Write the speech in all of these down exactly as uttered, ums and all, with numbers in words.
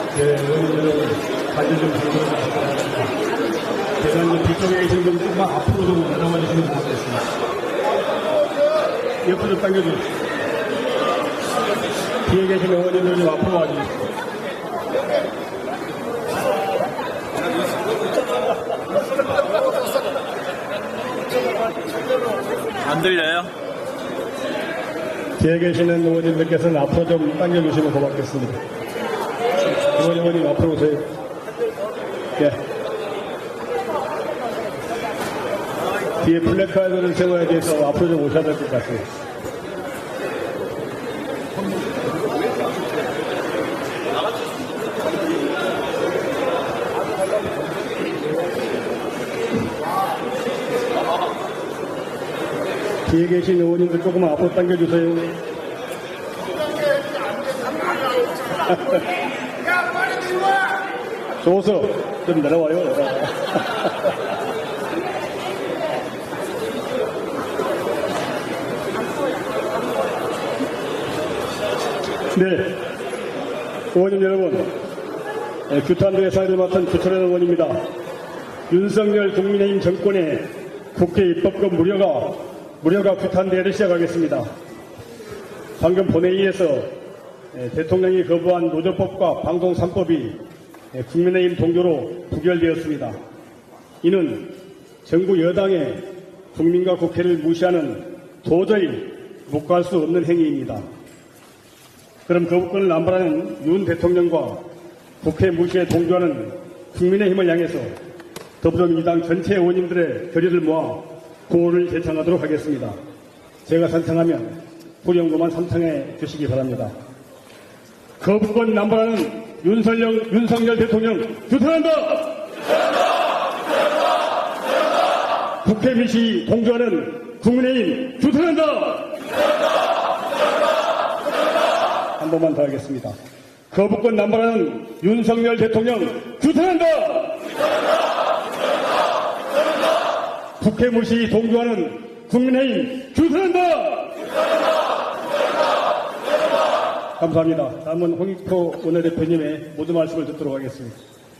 네, 의원님들은 관절 좀 부탁드립니다. 제가 이제 뒤쪽에 계신 분들 조금만 앞으로 좀 나눠봐 주시면 고맙겠습니다. 옆으로 좀 당겨주십시오. 뒤에 계신 의원님들 좀 앞으로 와주십시오. 안 들려요? 뒤에 계시는 의원님들께서는 앞으로 좀 당겨주시면 고맙겠습니다. 의원 의원님 앞으로 오세요. 예. 뒤에 플래카드를 세워야 돼서 앞으로 좀 오셔야 될 것 같습니다. 뒤에 계신 의원님들 조금만 앞으로 당겨주세요. 좋소. 좀 내려와요. 네. 의원님 여러분, 네, 규탄도 예산을 맡은 주철현 의원입니다. 윤석열 국민의힘 정권의 국회 입법권 무료가 무료가 규탄대회를 시작하겠습니다. 방금 본회의에서 대통령이 거부한 노조법과 방송 삼 법이 국민의힘 동조로 부결되었습니다. 이는 정부 여당의 국민과 국회를 무시하는 도저히 묵과할 수 없는 행위입니다. 그럼 거부권을 남발하는 윤 대통령과 국회 무시에 동조하는 국민의힘을 향해서 더불어민주당 전체 의원님들의 결의를 모아 구호를 제창하도록 하겠습니다. 제가 찬성하면 후령구만 삼창해 주시기 바랍니다. 거부권 남발하는 윤석열, 윤석열 대통령 규탄한다! 국회 미시 동조하는 국민의힘 규탄한다! 한 번만 더 하겠습니다. 거부권 남발하는 윤석열 대통령 규탄한다! 국회 무시 동조하는 국민의힘 규탄한다! 감사합니다. 다음은 홍익표 원내대표님의 모든 말씀을 듣도록 하겠습니다.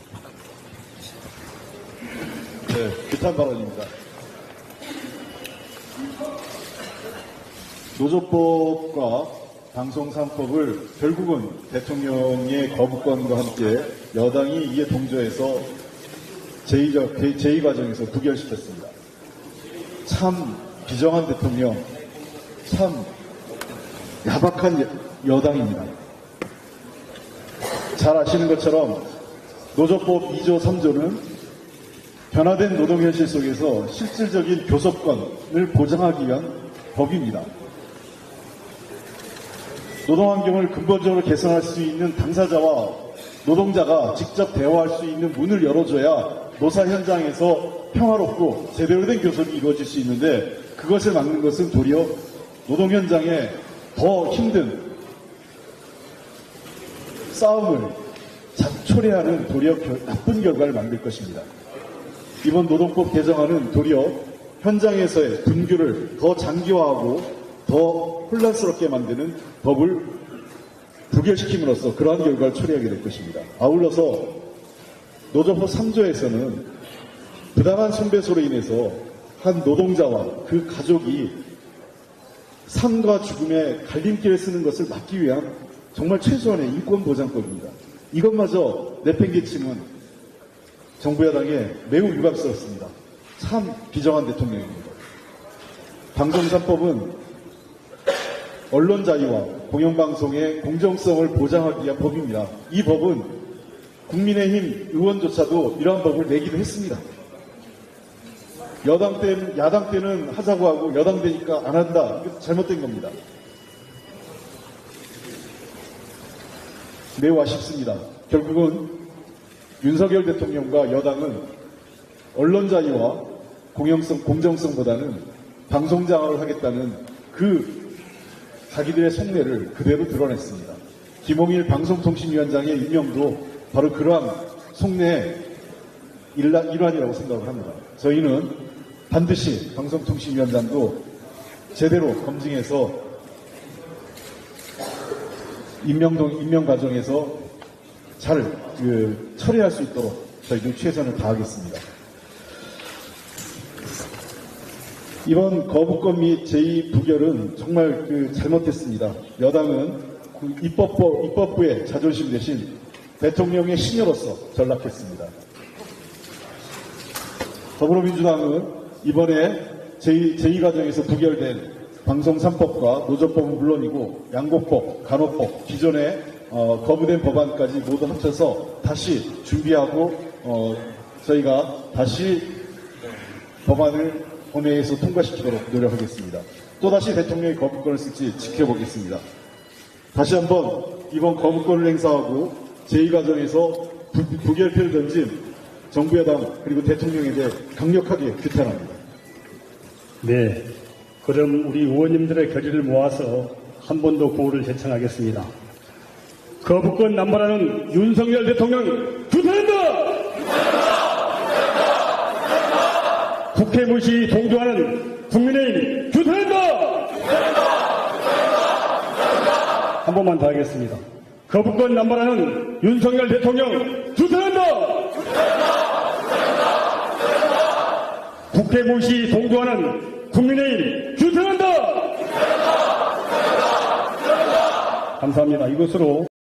네, 규탄 발언입니다. 노조법과 방송 삼 법을 결국은 대통령의 거부권과 함께 여당이 이에 동조해서 제의적, 제의 과정에서 부결시켰습니다. 참 비정한 대통령, 참 야박한 여당입니다. 잘 아시는 것처럼 노조법 이 조 삼 조는 변화된 노동현실 속에서 실질적인 교섭권을 보장하기 위한 법입니다. 노동환경을 근본적으로 개선할 수 있는 당사자와 노동자가 직접 대화할 수 있는 문을 열어줘야 노사 현장에서 평화롭고 제대로 된 교섭이 이루어질 수 있는데 그것을 막는 것은 도리어 노동 현장에 더 힘든 싸움을 초래하는 도리어 나쁜 결과를 만들 것입니다. 이번 노동법 개정안은 도리어 현장에서의 분규를 더 장기화하고 더 혼란스럽게 만드는 법을 부결시킴으로써 그러한 결과를 초래하게 될 것입니다. 아울러서 노조법 삼 조에서는 부당한 손배소로 인해서 한 노동자와 그 가족이 삶과 죽음의 갈림길에 쓰는 것을 막기 위한 정말 최소한의 인권보장법입니다. 이것마저 내팽개침은 정부 여당에 매우 유감스럽습니다. 참 비정한 대통령입니다. 방송 삼 법은 언론 자유와 공영방송의 공정성을 보장하기 위한 법입니다. 이 법은 국민의힘 의원조차도 이러한 법을 내기도 했습니다. 여당 때는, 야당 때는 하자고 하고 여당 되니까 안 한다. 이거 잘못된 겁니다. 매우 아쉽습니다. 결국은 윤석열 대통령과 여당은 언론 자유와 공영성, 공정성보다는 방송 장악을 하겠다는 그 자기들의 속내를 그대로 드러냈습니다. 김홍일 방송통신위원장의 임명도 바로 그러한 속내의 일환이라고 생각을 합니다. 저희는 반드시 방송통신위원장도 제대로 검증해서 임명, 임명 과정에서 잘 그, 처리할 수 있도록 저희도 최선을 다하겠습니다. 이번 거부권 및 제이 부결은 정말 그 잘못했습니다. 여당은 그 입법부, 입법부의 자존심 대신 대통령의 신여로서 전락했습니다. 더불어민주당은 이번에 제이, 제이 과정에서 부결된 방송 삼 법과 노조법은 물론이고 양곡법, 간호법, 기존에 어, 거부된 법안까지 모두 합쳐서 다시 준비하고 어, 저희가 다시 법안을 본회의에서 통과시키도록 노력하겠습니다. 또다시 대통령이 거부권을 쓸지 지켜보겠습니다. 다시 한번 이번 거부권을 행사하고 제이 과정에서 부, 부결표를 던진 정부 여당 그리고 대통령에 대해 강력하게 규탄합니다. 네, 그럼 우리 의원님들의 결의를 모아서 한 번 더 구호를 제청하겠습니다. 거부권 남발하는 윤석열 대통령 규탄한다! 국회 무시 동조하는 국민의힘 규탄한다! 한 번만 더 하겠습니다. 거부권 남발하는 윤석열 대통령 규탄한다! 국회 무시 동조하는 국민의힘 규탄한다! 감사합니다. 이것으로